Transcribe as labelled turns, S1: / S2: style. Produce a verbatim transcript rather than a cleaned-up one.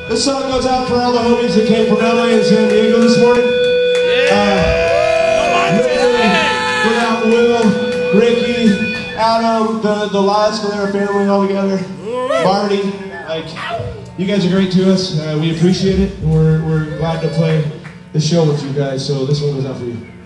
S1: This song goes out for all the homies that came from L A and San Diego this morning. Uh, without Will, Ricky, Adam, the, the La Escalera family all together, Marty, like, you guys are great to us. Uh, we appreciate it, and we're, we're glad to play the show with you guys, so this one goes out for you.